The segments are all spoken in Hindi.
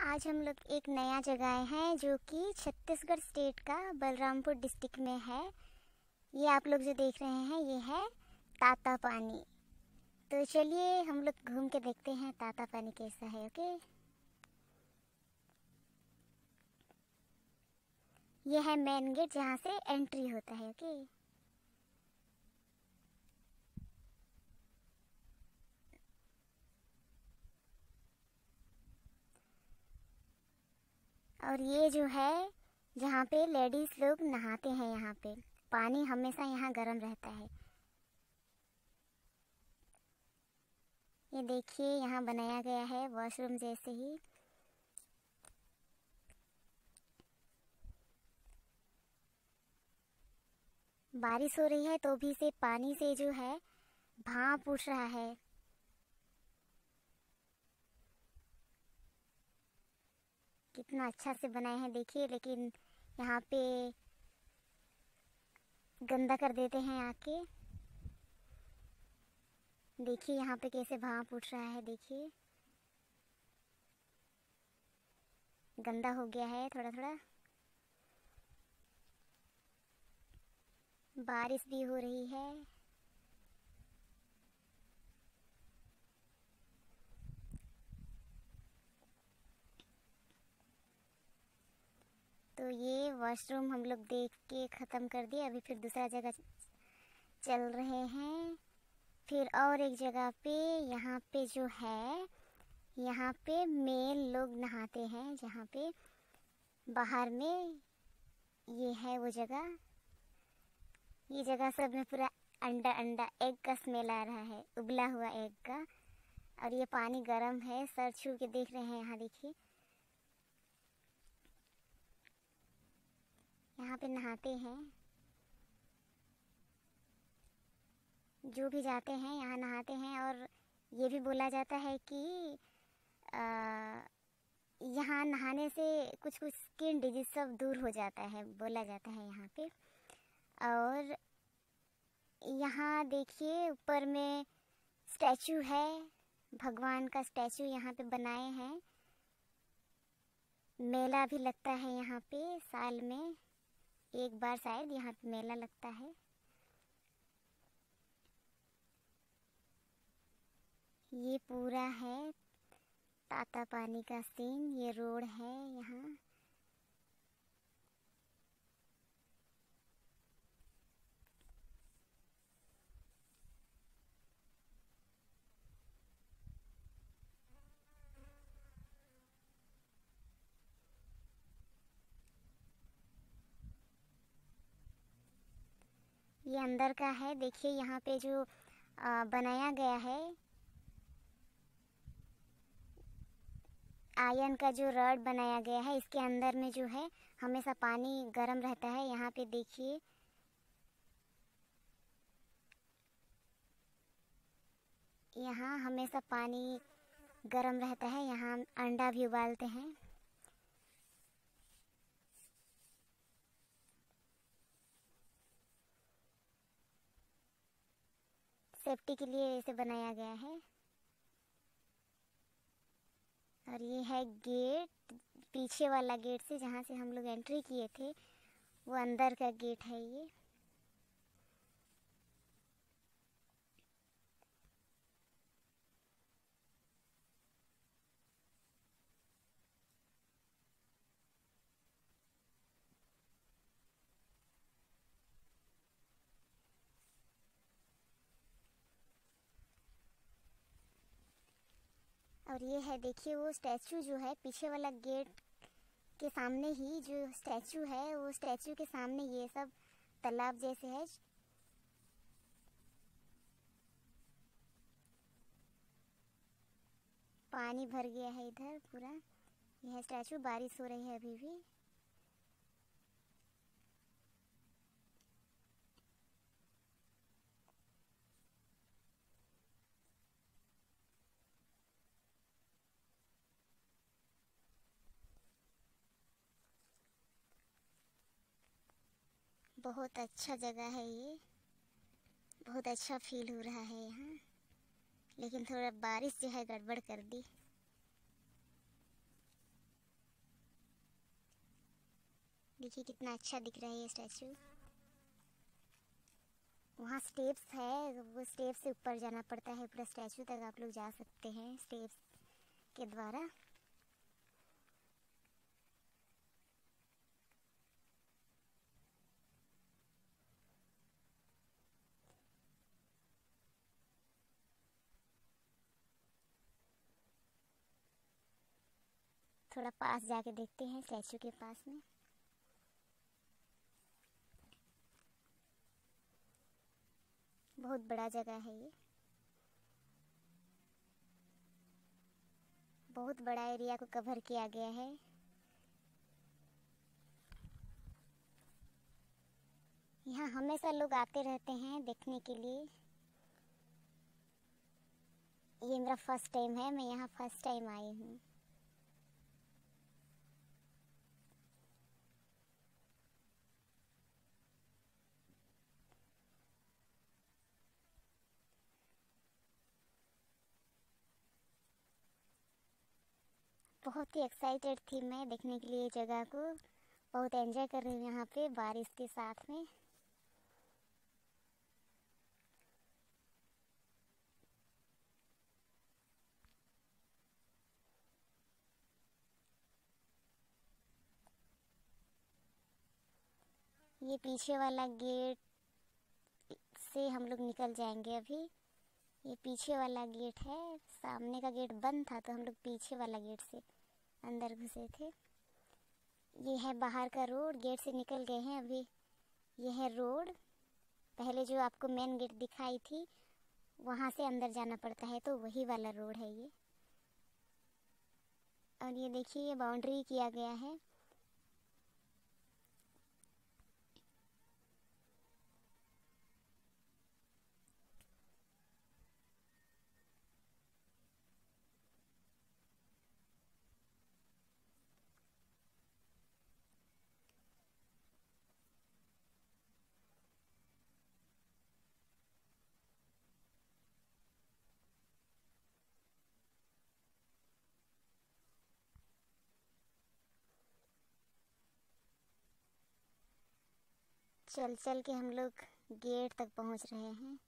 आज हम लोग एक नया जगह आए हैं जो कि छत्तीसगढ़ स्टेट का बलरामपुर डिस्ट्रिक्ट में है। ये आप लोग जो देख रहे हैं ये है तातापानी। तो चलिए हम लोग घूम के देखते हैं तातापानी कैसा है। ओके, ये है मेन गेट जहाँ से एंट्री होता है। ओके, और ये जो है जहाँ पे लेडीज लोग नहाते हैं, यहाँ पे पानी हमेशा यहाँ गर्म रहता है। ये देखिए यहाँ बनाया गया है वॉशरूम जैसे ही। बारिश हो रही है तो भी से पानी से जो है भाप उठ रहा है। कितना अच्छा से बनाए हैं देखिए, लेकिन यहाँ पे गंदा कर देते हैं आके। देखिए यहाँ पे कैसे भाप उठ रहा है, देखिए गंदा हो गया है थोड़ा थोड़ा। बारिश भी हो रही है। तो ये वॉशरूम हम लोग देख के ख़त्म कर दिए। अभी फिर दूसरा जगह चल रहे हैं। फिर और एक जगह पे यहाँ पे जो है, यहाँ पे मेल लोग नहाते हैं, जहाँ पे बाहर में ये है वो जगह। ये जगह सब में पूरा अंडा अंडा एग का स्मेल आ रहा है, उबला हुआ एग का। और ये पानी गर्म है, सर छू के देख रहे हैं। यहाँ देखिए यहाँ पे नहाते हैं, जो भी जाते हैं यहाँ नहाते हैं। और ये भी बोला जाता है कि यहाँ नहाने से कुछ कुछ स्किन डिजीज सब दूर हो जाता है, बोला जाता है यहाँ पे। और यहाँ देखिए ऊपर में स्टैचू है, भगवान का स्टैचू यहाँ पे बनाए हैं। मेला भी लगता है यहाँ पे, साल में एक बार शायद यहाँ पे मेला लगता है। ये पूरा है तातापानी का सीन। ये रोड है यहाँ। ये अंदर का है, देखिए यहाँ पे जो बनाया गया है, आयरन का जो रॉड बनाया गया है, इसके अंदर में जो है हमेशा पानी गर्म रहता है। यहाँ पे देखिए यहाँ हमेशा पानी गर्म रहता है। यहाँ अंडा भी उबालते हैं। सेफ्टी के लिए इसे बनाया गया है। और ये है गेट, पीछे वाला गेट से जहाँ से हम लोग एंट्री किए थे, वो अंदर का गेट है ये। और ये है देखिए वो स्टैचू जो है पीछे वाला गेट के सामने ही जो स्टैचू है, वो स्टैचू के सामने ये सब तालाब जैसे है। पानी भर गया है इधर पूरा। यह स्टैचू, बारिश हो रही है अभी भी। बहुत अच्छा जगह है ये, बहुत अच्छा फील हो रहा है यहाँ। लेकिन थोड़ा बारिश जो है गड़बड़ कर दी। देखिए कितना अच्छा दिख रहा है ये स्टैचू। वहाँ स्टेप्स है, वो स्टेप्स से ऊपर जाना पड़ता है, पूरा स्टैचू तक आप लोग जा सकते हैं स्टेप्स के द्वारा। थोड़ा पास जाके देखते हैं स्टैचू के पास में। बहुत बड़ा जगह है ये, बहुत बड़ा एरिया को कवर किया गया है। यहाँ हमेशा लोग आते रहते हैं देखने के लिए। ये मेरा फर्स्ट टाइम है, मैं यहाँ फर्स्ट टाइम आई हूँ। बहुत ही एक्साइटेड थी मैं देखने के लिए जगह को। बहुत एंजॉय कर रही हूँ यहाँ पे बारिश के साथ में। ये पीछे वाला गेट से हम लोग निकल जाएंगे अभी। ये पीछे वाला गेट है, सामने का गेट बंद था तो हम लोग पीछे वाला गेट से अंदर घुसे थे। ये है बाहर का रोड, गेट से निकल गए हैं अभी। ये है रोड, पहले जो आपको मेन गेट दिखाई थी वहाँ से अंदर जाना पड़ता है, तो वही वाला रोड है ये। और ये देखिए ये बाउंड्री किया गया है। चल चल के हम लोग गेट तक पहुँच रहे हैं।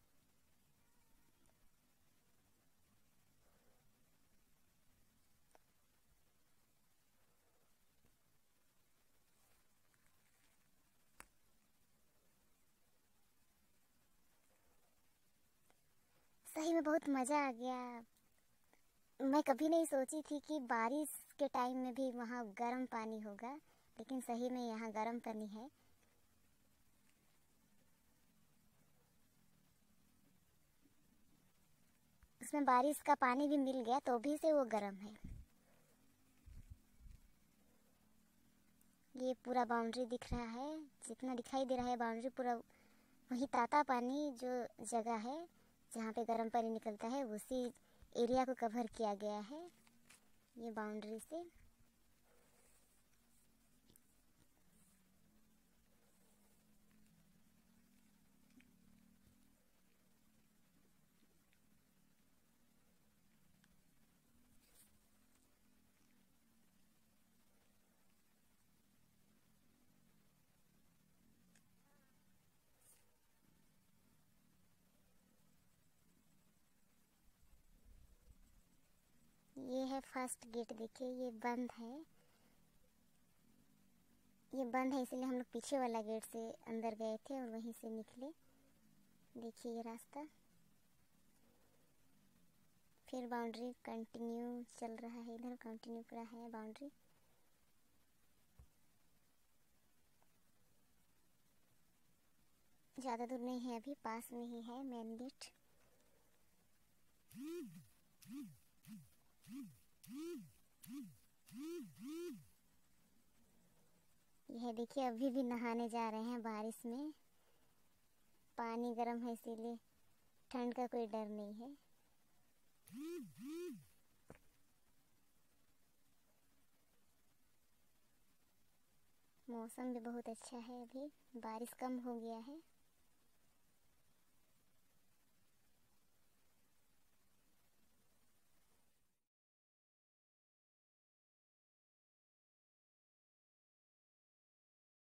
सही में बहुत मज़ा आ गया। मैं कभी नहीं सोची थी कि बारिश के टाइम में भी वहाँ गर्म पानी होगा, लेकिन सही में यहाँ गर्म पानी है। उसमें बारिश का पानी भी मिल गया तो भी से वो गर्म है। ये पूरा बाउंड्री दिख रहा है, जितना दिखाई दे रहा है बाउंड्री पूरा वही ताता पानी जो जगह है जहाँ पे गर्म पानी निकलता है, उसी एरिया को कवर किया गया है ये बाउंड्री से। ये है फर्स्ट गेट, देखिए ये बंद है। ये बंद है इसलिए हम लोग पीछे वाला गेट से अंदर गए थे और वहीं से निकले। देखिए ये रास्ता, फिर बाउंड्री कंटिन्यू चल रहा है, इधर कंटिन्यू पूरा है बाउंड्री। ज़्यादा दूर नहीं है, अभी पास में ही है मेन गेट। यह देखिए अभी भी नहाने जा रहे हैं बारिश में। पानी गर्म है इसीलिए ठंड का कोई डर नहीं है। मौसम भी बहुत अच्छा है, अभी बारिश कम हो गया है।